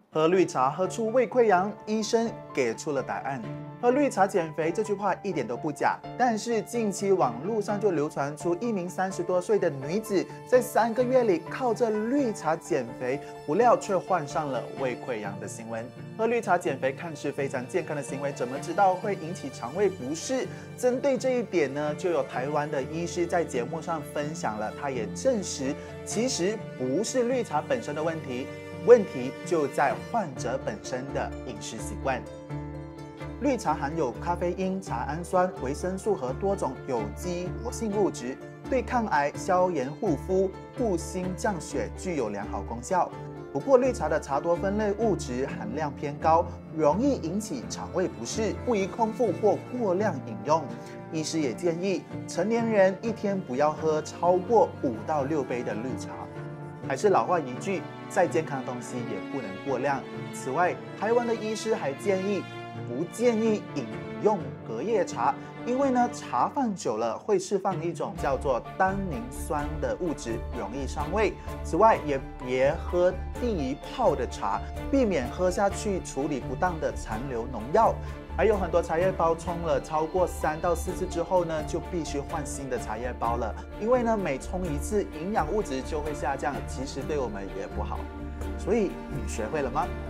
喝绿茶喝出胃溃疡，医生给出了答案。喝绿茶减肥这句话一点都不假，但是近期网络上就流传出一名30多岁的女子在3个月里靠着绿茶减肥，不料却患上了胃溃疡的新闻。喝绿茶减肥看似非常健康的行为，怎么知道会引起肠胃不适？针对这一点呢，就有台湾的医师在节目上分享了，他也证实，其实不是绿茶本身的问题。问题就在患者本身的饮食习惯。绿茶含有咖啡因、茶氨酸、维生素和多种有机活性物质，对抗癌、消炎、护肤、护心、降血具有良好功效。不过，绿茶的茶多酚类物质含量偏高，容易引起肠胃不适，不宜空腹或过量饮用。医师也建议成年人一天不要喝超过5到6杯的绿茶。还是老话一句，再健康的东西也不能过量。此外，台湾的医师还不建议饮用隔夜茶，因为呢，茶放久了会释放一种叫做单宁酸的物质，容易伤胃。此外，也别喝第一泡的茶，避免喝下去处理不当的残留农药。还有很多茶叶包冲了超过3到4次之后呢，就必须换新的茶叶包了，因为呢，每冲一次，营养物质就会下降，其实对我们也不好。所以你学会了吗？